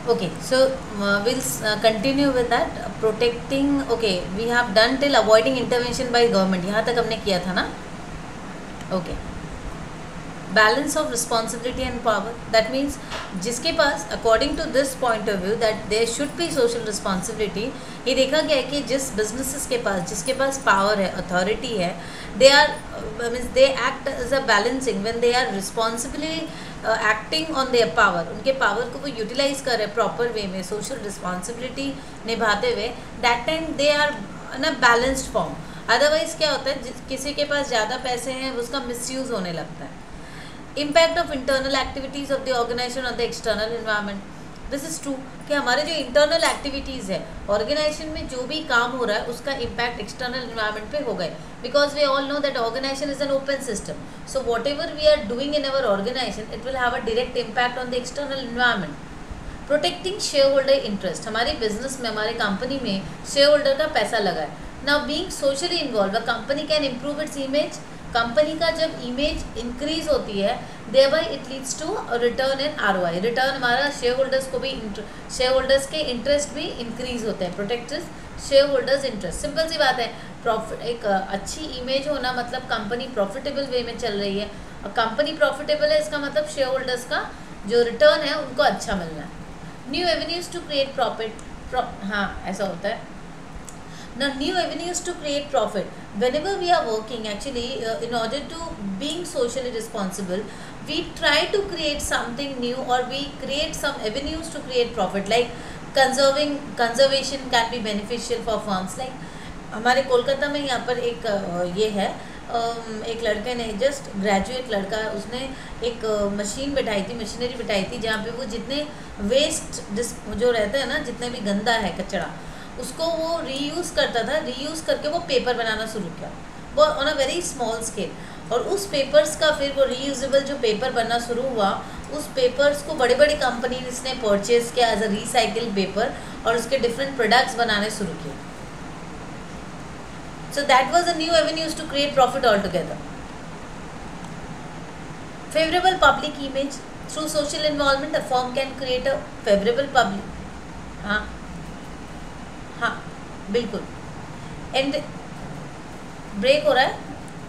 Okay, so we'll continue with that. Protecting, okay, we have done till avoiding intervention by government. यहाँ तक हमने किया था ना. Okay. Balance of responsibility and power, that means जिसके पास according to this point of view that there should be social responsibility, ये देखा गया है कि जिस बिजनेसेस के पास, जिसके पास पावर है, अथॉरिटी है, they are means they act as a balancing when they are responsibly acting on their power, उनके पावर को वो यूटिलाइज कर रहे प्रॉपर वे में, सोशल रिस्पॉन्सिबिलिटी निभाते हुए, that time they are in a balanced form. Otherwise क्या होता है, किसी के पास ज़्यादा पैसे हैं उसका मिसयूज़ होने लगता है. Impact of internal activities of the organization on the external environment. This is true कि हमारे जो इंटरनल एक्टिविटीज़ है ऑर्गेनाइजेशन में, जो भी काम हो रहा है उसका इम्पैक्ट एक्सटर्नल इन्वायरमेंट पे हो गए, because we all know that organization is an open system. So whatever we are doing in our organization, it will have a direct impact on the external environment. Protecting shareholder interest, हमारे business में, हमारे company में share holder का पैसा लगा है. Now being socially involve, a company can improve its image. Company का जब इमेज इंक्रीज होती है, thereby it leads to return in ROI. Return हमारा शेयर होल्डर्स को भी, शेयर होल्डर्स के इंटरेस्ट भी इंक्रीज होते हैं. Protect shareholders interest, simple सी बात है. प्रॉफिट, एक अच्छी इमेज होना मतलब कंपनी प्रॉफिटेबल वे में चल रही है, और कंपनी प्रॉफिटेबल है इसका मतलब शेयर होल्डर्स का जो रिटर्न है उनको अच्छा मिलना है. New avenues to create profit, हाँ ऐसा होता है. Now new avenues to create profit. Whenever we are working, actually in order to being socially responsible, we try to create something new, or we create some avenues to create profit. Like conservation can be beneficial for firms. Like हमारे कोलकाता में यहाँ पर एक ये है, एक लड़के ने, जस्ट ग्रेजुएट लड़का, उसने एक मशीन बिठाई थी, मशीनरी बिठाई थी, जहाँ पे वो जितने वेस्ट जो रहता है ना, जितने भी गंदा है कचरा, उसको वो रीयूज़ करता था. रीयूज़ करके वो पेपर बनाना शुरू किया, वो on a very small scale. और उस पेपर्स का फिर वो रीयूजेबल जो पेपर बनना शुरू हुआ, उस पेपर्स को बड़ी बड़ी कंपनीज ने परचेज किया एज अ रिसाइकिल पेपर, और उसके डिफरेंट प्रोडक्ट्स बनाने शुरू किए. So that was a new avenues to create profit all together. Favourable public image, through social involvement a firm can create a favourable public. हाँ हाँ बिल्कुल. And break हो रहा है.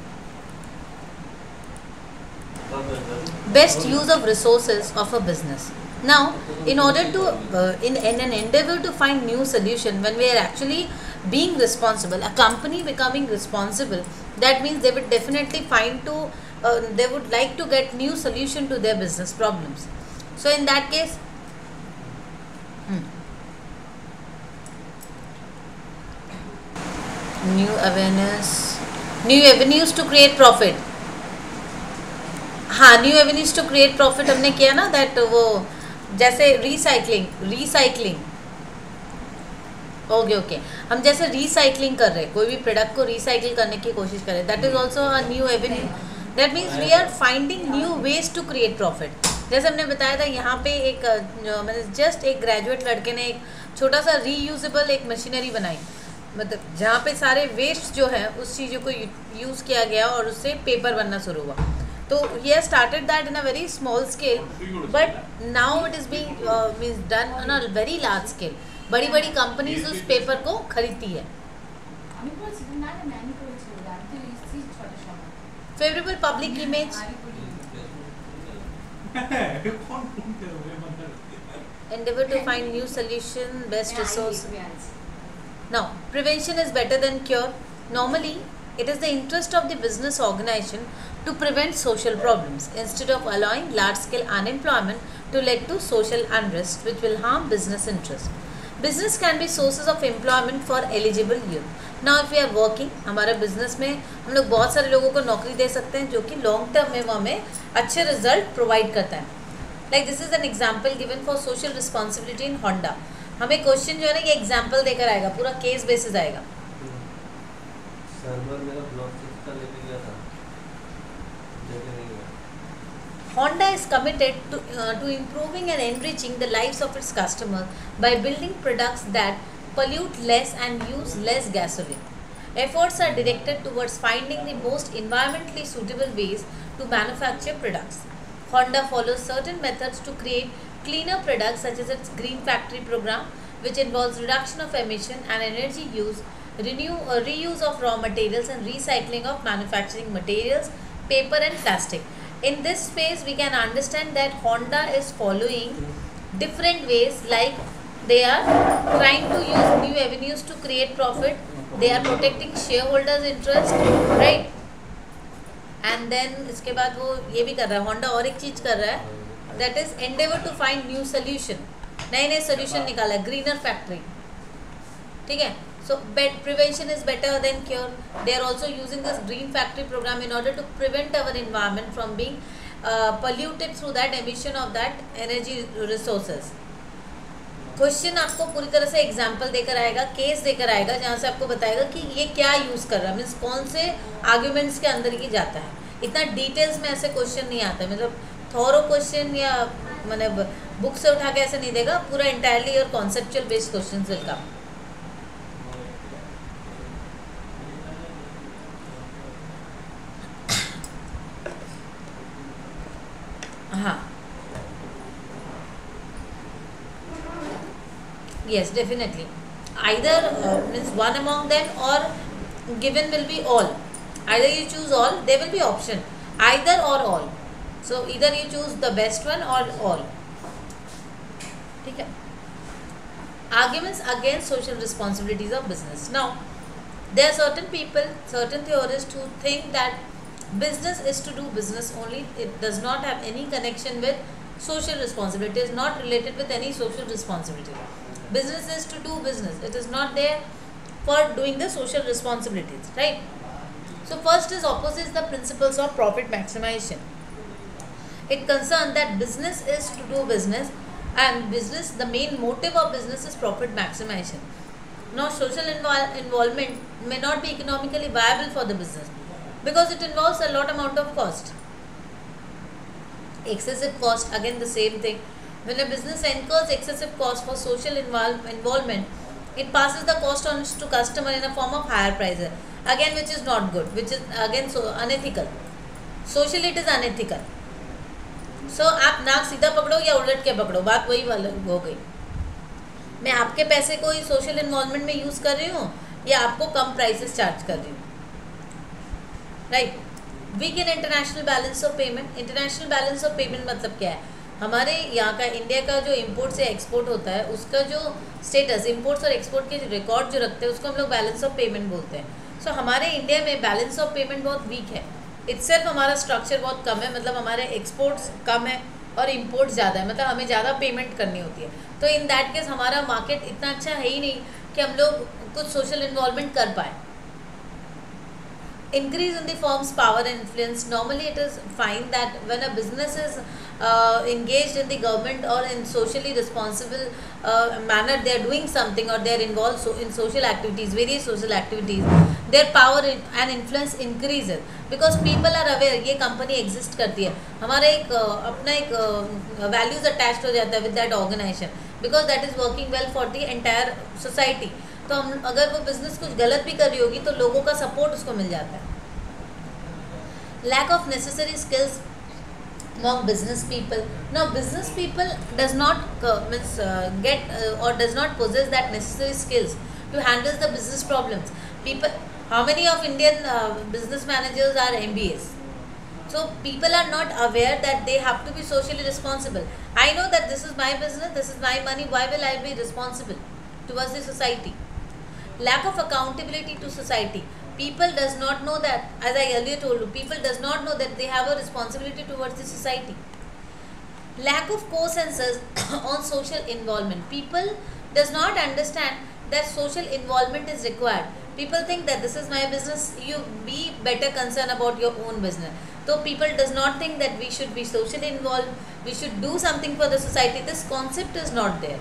Best use of resources of a business. Now in order to in an endeavor to find new solution, when we are actually being responsible, a company becoming responsible, that means they would definitely find to they would like to get new solution to their business problems. So in that case, new awareness, new avenues to create profit. हाँ, new avenues to create profit हमने किया ना, that वो जैसे recycling okay हम जैसे recycling कर रहे हैं, कोई भी प्रोडक्ट को रिसाइकिल करने की कोशिश करें, that is also a new avenue. That means we are finding new ways to create profit. जैसे हमने बताया था, यहाँ पे एक मैंने जस्ट एक ग्रेजुएट लड़के ने एक छोटा सा रीयूजेबल एक मशीनरी बनाई, मतलब जहाँ पे सारे वेस्ट जो है उस चीज़ों को यूज़ किया गया और उससे पेपर बनना शुरू हुआ. तो he has started that in a very small scale, but now it is being means done on a very large scale. बड़ी बड़ी कंपनीज उस पेपर को खरीदती है. Favourable public image, endeavor to find new solution, best resource. Now, prevention is better than cure. Normally, it is the interest of the business organization to prevent social problems instead of allowing large-scale unemployment to lead to social unrest, which will harm business interests. Business can be sources of employment for eligible youth. Now, if we are working, हमारे business में हम लोग बहुत सारे लोगों को नौकरी दे सकते हैं, जो कि लॉन्ग टर्म में वो हमें अच्छे रिजल्ट प्रोवाइड करता है. Like this is an example given for social responsibility in Honda. हमें क्वेश्चन जो है ना, ये एग्जाम्पल देकर आएगा, पूरा केस बेसिस आएगा. Honda is committed to improving and enriching the lives of its customers by building products that pollute less and use less gasoline. Efforts are directed towards finding the most environmentally suitable ways to manufacture products. Honda follows certain methods to create cleaner products such as its green factory program, which involves reduction of emission and energy use, reuse of raw materials and recycling of manufacturing materials, paper and plastic. In this phase, we can understand that Honda is following different ways, like they are trying to use new avenues to create profit. They are protecting shareholders' interest, right? And then इसके बाद वो ये भी कर रहा है, Honda और एक चीज़ कर रहा है, that is endeavor to find new solution, नए नए solution निकाला है, greener factory, ठीक है? So prevention is better than cure. They are also using this green factory program in order to prevent our environment from being polluted through that emission of that energy resources. Question आपको पूरी तरह से example देकर आएगा, case देकर आएगा, जहाँ से आपको बताएगा कि ये क्या यूज़ कर रहा है, मीन्स कौन से आर्ग्यूमेंट्स के अंदर ये जाता है. इतना डिटेल्स में ऐसे क्वेश्चन नहीं आता है, मतलब थॉरो क्वेश्चन या मतलब बुक से उठा के ऐसे नहीं देगा, पूरा इंटायरली और conceptual based question will come. हाँ, yes, definitely. Either means one among them, or given will be all. Either you choose all, there will be option. Either or all. So either you choose the best one or all. ठीक है. Arguments against social responsibilities of business. Now, there are certain people, certain theorists who think that business is to do business only. It does not have any connection with social responsibility. It is not related with any social responsibility. Business is to do business. It is not there for doing the social responsibilities, right? So first is opposes the principles of profit maximization. It concerns that business is to do business, and business, the main motive of business is profit maximization. Now social involvement may not be economically viable for the business because it involves a lot amount of cost. Excessive cost, again the same thing. When a business incurs excessive cost for social involvement, it passes the cost on to customer in a form of higher prices. Again, which is not good, which is again so unethical. Socially, it is unethical. So आप नाक सीधा पकड़ो या उलट के पकड़ो, बात वही वाली हो गई. मैं आपके पैसे को ही सोशल इन्वॉल्वमेंट में यूज़ कर रही हूँ या आपको कम प्राइसेस चार्ज कर रही हूँ, right? Weak in international balance of payment. International balance of payment मतलब क्या है? हमारे यहाँ का इंडिया का जो इंपोर्ट से एक्सपोर्ट होता है उसका जो स्टेटस, इंपोर्ट्स और एक्सपोर्ट के रिकॉर्ड जो रखते हैं उसको हम लोग बैलेंस ऑफ पेमेंट बोलते हैं. सो हमारे इंडिया में बैलेंस ऑफ पेमेंट बहुत वीक है. इट्सेल्फ हमारा स्ट्रक्चर बहुत कम है, मतलब हमारे एक्सपोर्ट्स कम है और इंपोर्ट ज़्यादा है, मतलब हमें ज़्यादा पेमेंट करनी होती है. तो इन दैट केस हमारा मार्केट इतना अच्छा है ही नहीं कि हम लोग कुछ सोशल इन्वॉल्वमेंट कर पाए. Increase in the firm's power and influence. Normally it is fine that when a business is engaged in the government or in socially responsible manner, they are doing something or they are involved in social activities, various social activities, their power and influence increases because people are aware ये company exist करती है. हमारा एक अपना एक values attached हो जाता है with that organization because that is working well for the entire society. तो हम अगर वो बिजनेस कुछ गलत भी कर रही होगी तो लोगों का सपोर्ट उसको मिल जाता है. Lack of necessary skills among business people. Now business people does not get or does not possess that necessary skills to handle the business problems. People, how many of Indian business managers are MBAs? So people are not aware that they have to be socially responsible. I know that this is my business, this is my money, why will I be responsible towards the society? Lack of accountability to society. People does not know that, as I earlier told you, people does not know that they have a responsibility towards the society. Lack of consensus on social involvement. People does not understand that social involvement is required. People think that this is my business, you be better concerned about your own business. So people does not think that we should be socially involved, we should do something for the society. This concept is not there.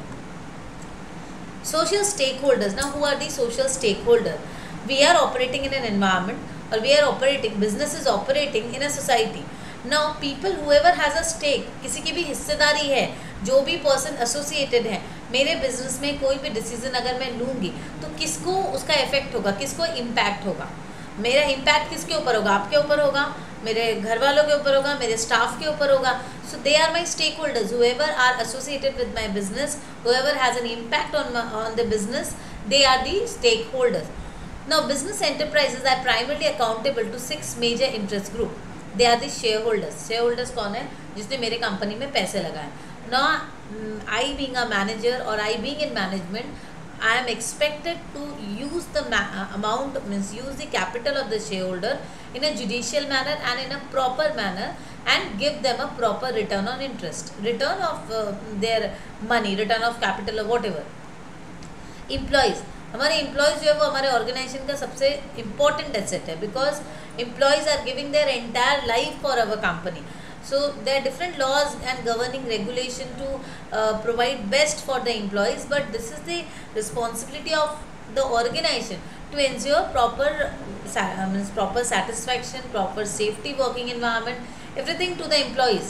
Social stakeholders. Now who are the social stakeholders? We are operating in an environment, or we are operating, business is operating in a society. Now people, whoever has a stake, किसी की भी हिस्सेदारी है, जो भी person associated है मेरे business में, कोई भी डिसीजन अगर मैं लूँगी तो किसको उसका इफेक्ट होगा, किसको इम्पैक्ट होगा. मेरा इम्पैक्ट किसके ऊपर होगा? आपके ऊपर होगा, मेरे घर वालों के ऊपर होगा, मेरे स्टाफ के ऊपर होगा. So they are my stakeholders, whoever are associated with my business, whoever has an impact on the business, they are the stakeholders. Now business enterprises are primarily accountable to 6 major interest group. They are the shareholders. Shareholders कौन है? जिसने मेरे company में पैसे लगाए. Now I being a manager or I being in management, I am expected to use the amount, means use the capital of the shareholder in a judicial manner and in a proper manner, and give them a proper return on interest, return of their money, return of capital or whatever. Employees, हमारे employees जो है वो हमारे organization का सबसे important asset है, because employees are giving their entire life for our company. So there are different laws and governing regulation to provide best for the employees, but this is the responsibility of the organization to ensure proper satisfaction, proper safety working environment, everything to the employees.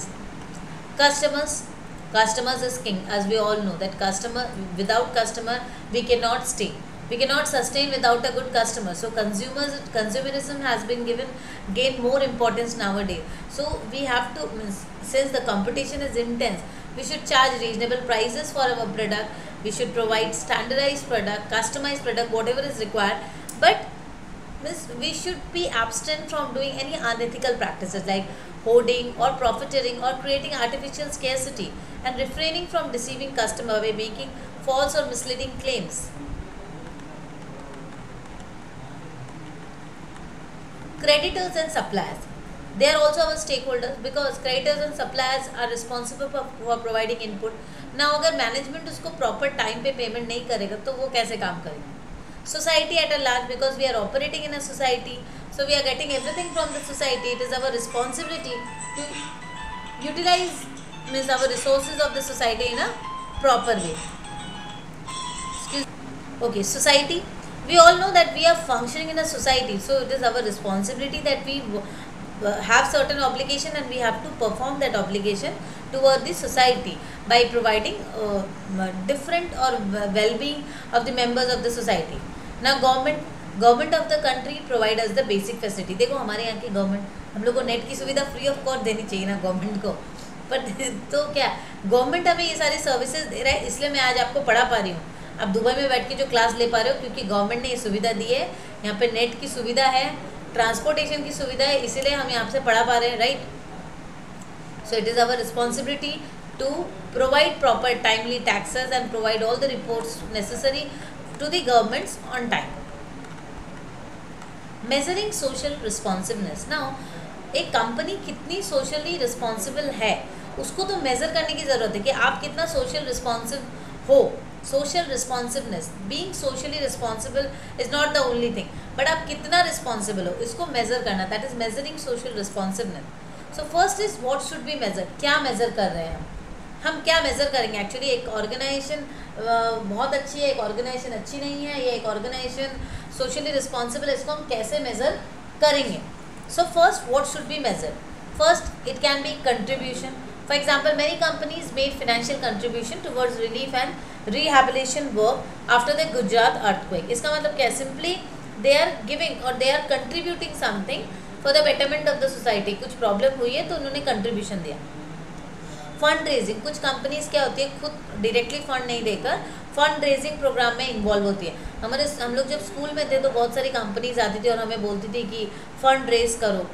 Customers is king, as we all know that without customer we cannot stay. We cannot sustain without a good customer. So consumerism has been gained more importance nowadays. So we have to, since the competition is intense, we should charge reasonable prices for our product. We should provide standardized product, customized product, whatever is required. But we should be abstent from doing any unethical practices like hoarding or profiteering or creating artificial scarcity, and refraining from deceiving customer by making false or misleading claims. Creditors and suppliers, they are also our stakeholders, because creditors and suppliers are responsible for providing input. Now अगर management उसको proper time पे payment नहीं करेगा तो वो कैसे काम करेंगे? Society at a large, because we are operating in a society, so we are getting everything from the society. It is our responsibility to utilize our resources of the society in a proper way. Okay, society. We all know that we are functioning in a society, so it is our responsibility that we have certain obligation, and we have to perform that obligation toward the society by providing different or well-being of the members of the society. Now government of the country provide us the basic facility. देखो हमारे यहाँ की government हम लोग को net की सुविधा free of cost देनी चाहिए ना गवर्नमेंट को, पर तो क्या गवर्नमेंट हमें ये सारी सर्विसेज दे रहा है, इसलिए मैं आज आपको पढ़ा पा रही हूँ. आप दुबई में बैठ के जो क्लास ले पा रहे हो, क्योंकि गवर्नमेंट ने ये सुविधा दी है. यहाँ पे नेट की सुविधा है, ट्रांसपोर्टेशन की सुविधा है, इसीलिए हम यहाँ से पढ़ा पा रहे हैं, right. So it is our responsibility to provide proper timely taxes and provide all the reports necessary to the governments on time. Measuring social responsiveness. Now एक कंपनी कितनी सोशली रिस्पॉन्सिबल है उसको तो मेज़र करने की ज़रूरत है कि आप कितना सोशल रिस्पॉन्सिव हो. Social responsiveness, being socially responsible is not the only thing, but आप कितना रिस्पॉन्सिबल हो इसको मेज़र करना, that is measuring social responsiveness. So first is what should be measure. क्या मेज़र कर रहे हैं हम क्या मेज़र करेंगे? एक्चुअली एक ऑर्गेनाइजेशन बहुत अच्छी है, एक ऑर्गेनाइजेशन अच्छी नहीं है, या एक ऑर्गेनाइजेशन सोशली रिस्पॉन्सिबल है, इसको हम कैसे मेज़र करेंगे? So first what should be measure. First it can be contribution. For example, many companies made financial contribution towards relief and rehabilitation work after the Gujarat earthquake. इसका मतलब क्या? Simply they are giving or they are contributing something for the betterment of the society. कुछ problem हुई है तो उन्होंने contribution दिया. Fund raising, कुछ कंपनीज क्या होती है खुद डायरेक्टली फंड नहीं देकर फंड रेजिंग प्रोग्राम में इन्वॉल्व होती है. हम लोग जब स्कूल में थे तो बहुत सारी कंपनीज आती थी और हमें बोलती थी कि फंड रेज करो.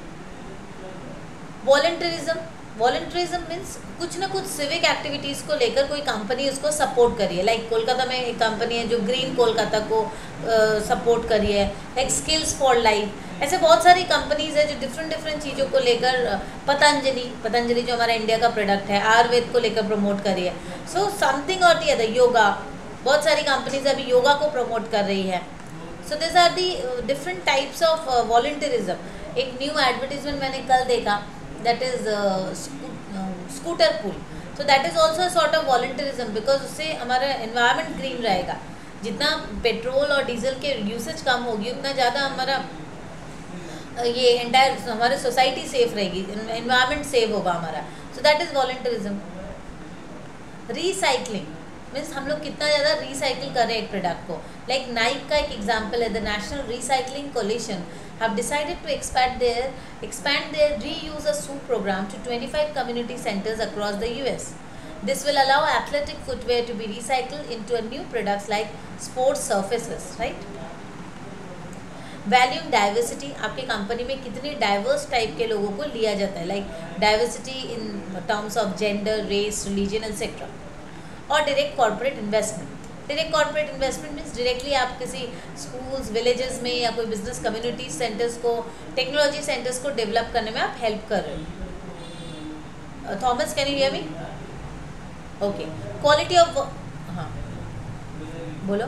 वॉलंटरिज्म मीन्स कुछ ना कुछ सिविक एक्टिविटीज़ को लेकर कोई कंपनी उसको सपोर्ट करी है. लाइक कोलकाता में एक कंपनी है जो ग्रीन कोलकाता को सपोर्ट करी है, लाइक स्किल्स फॉर लाइफ. ऐसे बहुत सारी कंपनीज है जो डिफरेंट चीज़ों को लेकर, पतंजलि जो हमारा इंडिया का प्रोडक्ट है, आयुर्वेद को लेकर प्रमोट करी है. सो समथिंग और दी अदर, योगा, बहुत सारी कंपनीज अभी योगा को प्रमोट कर रही है. So this are the different types of voluntarism. एक न्यू एडवर्टीजमेंट मैंने कल देखा, that is scooter pool. So that is also a sort of volunteerism, because उससे हमारा environment green रहेगा. जितना पेट्रोल और डीजल के यूसेज कम होगी उतना ज़्यादा हमारा ये एंटायर हमारी सोसाइटी सेफ रहेगी, एनवायरनमेंट सेव होगा हमारा. So that is voluntarism. Means हम लोग कितना ज़्यादा रिसाइकिल कर रहे हैं एक प्रोडक्ट को. लाइक नाइक का एक एग्जाम्पल है, the national recycling coalition have decided to expand their reuse a soup program to 25 community centers across the US. This will allow athletic footwear to be recycled into a new products like sports surfaces, right? Valuing diversity, आपके company में कितने diverse type के लोगों को लिया जाता है, like diversity in terms of gender, race, religion etcetera. और direct corporate investment. Direct corporate investment means directly आप किसी स्कूल्स, विलेजेस में या कोई बिजनेस कम्युनिटी सेंटर्स को, टेक्नोलॉजी सेंटर्स को डेवलप करने में आप हेल्प कर रहे हो. Thomas, can you hear me? Okay. Quality of, हाँ बोलो.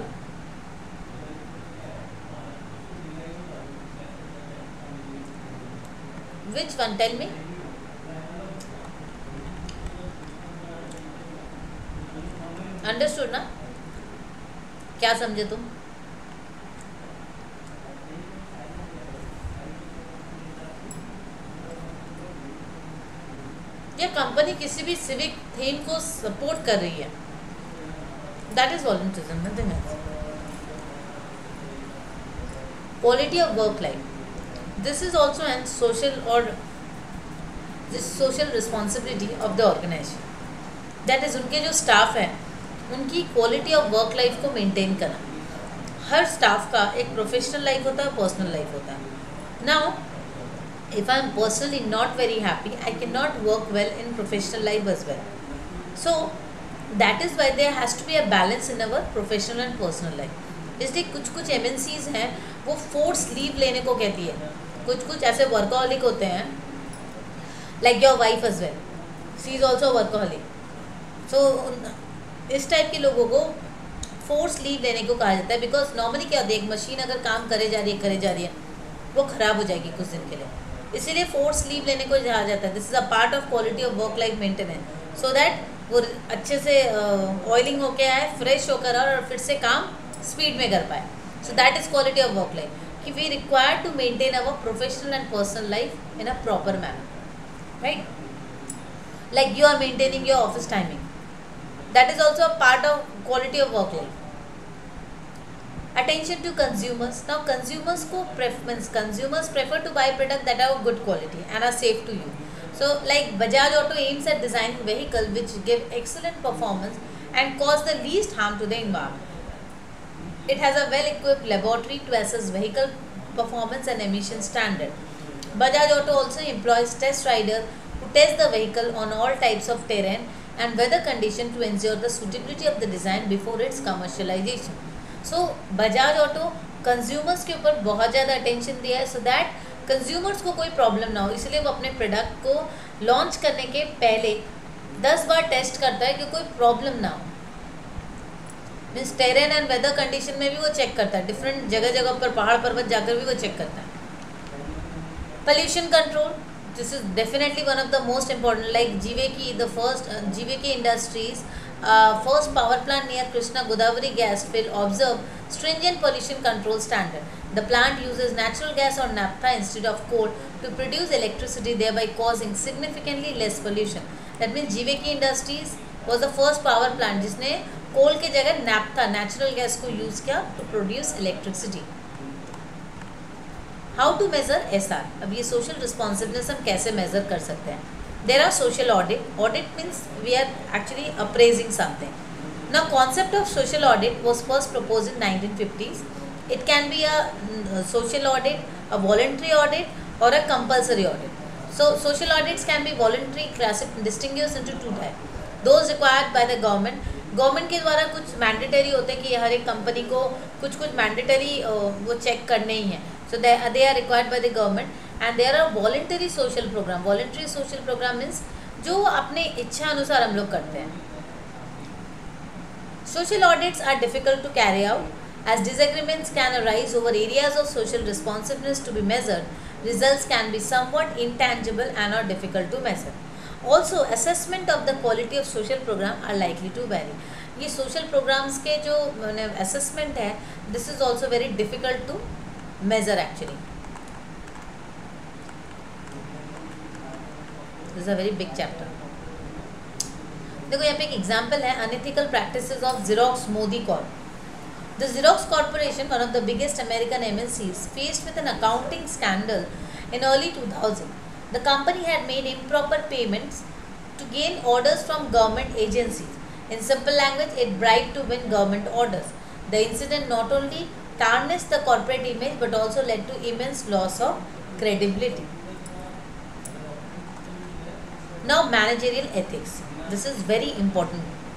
Which one? Tell me. Understood ना? क्या समझे तुम? ये कंपनी किसी भी सिविक थीम को सपोर्ट कर रही है, that is volunteerism, nothing else. Quality of work life. This is also an social responsibility of the organization. That is, उनके जो स्टाफ हैं उनकी क्वालिटी ऑफ वर्क लाइफ को मेंटेन करना. हर स्टाफ का एक प्रोफेशनल लाइफ होता है, पर्सनल लाइफ होता है. Now if I am personally not very happy, I cannot work well in professional life as well. So that is why there has to be a balance in our professional and personal life. इसलिए कुछ MNCs हैं वो force leave लेने को कहती है. कुछ ऐसे वर्कaholic होते हैं, like your wife as well, she is also workaholic. So इस टाइप के लोगों को फोर्स लीव लेने को कहा जाता है. बिकॉज नॉर्मली क्या होता है, एक मशीन अगर काम करे जा रही है वो ख़राब हो जाएगी कुछ दिन के लिए, इसीलिए फोर्स लीव लेने को कहा जाता है. This is a part of quality of work life maintenance, so that वो अच्छे से ऑयलिंग होके आए, फ्रेश होकर आए और फिर से काम स्पीड में कर पाए. So that is quality of work life. कि we required to maintain our professional and personal life in a proper manner, right? Like you are maintaining your office timing, that is also a part of quality of work life. Attention to consumers. Now consumers prefer to buy products that are of good quality and are safe to use. So like Bajaj Auto aims at designing vehicles which give excellent performance and cause the least harm to the environment. It has a well-equipped laboratory to assess vehicle performance and emission standard. Bajaj Auto also employs test riders who test the vehicle on all types of terrain and weather condition to ensure the suitability of the design before its commercialization. So Bajaj Auto consumers के ऊपर बहुत ज़्यादा attention दिया है, so that consumers को कोई problem ना हो. इसलिए वो अपने प्रोडक्ट को लॉन्च करने के पहले 10 बार टेस्ट करता है कि कोई प्रॉब्लम ना हो. Means terrain and weather condition में भी वो चेक करता है, डिफरेंट जगह पर पहाड़ पर्वत जाकर भी वो चेक करता है. Pollution control, this is definitely one of the most important. Like GVK industries first power plant near Krishna Godavari gas field observe stringent pollution control standard. The plant uses natural gas or naphtha instead of coal to produce electricity, thereby causing significantly less pollution. That means GVK Industries was the first power plant जिसने coal के जगह naphtha, natural gas को use किया to produce electricity. How to measure SR. अब ये social responsibilities हम कैसे major कर सकते हैं? There are social audit. Audit means we are actually appraising something. Now concept of social audit was first propose in 1950s. It can be a social audit, a voluntary audit और a compulsory audit. So social audits can be voluntary, distinguished into two type. Those required by the government के द्वारा कुछ mandatory होते हैं कि हर एक company को कुछ मैंडेटरी वो चेक करने ही हैं. So they are required by the government. And there are voluntary social program. Voluntary social program means जो अपने इच्छा अनुसार हम लोग करते हैं. Social audits are difficult to carry out as disagreements can arise over areas of social responsibilities to be measured. Results can be somewhat intangible and are difficult to measure. Also, assessment of the quality of social program are likely to vary. ये social programs के जो assessment है, this is also very difficult to measure actually. This is a very big chapter. देखो यहाँ पे एक example है unethical practices of Xerox Modi corp. The Xerox Corporation, one of the biggest American MNCs, faced with an accounting scandal in early 2000. The company had made improper payments to gain orders from government agencies. In simple language, it bribed to win government orders. The incident not only tarnished the corporate image but also led to immense loss of credibility. Now, managerial ethics. This is very important.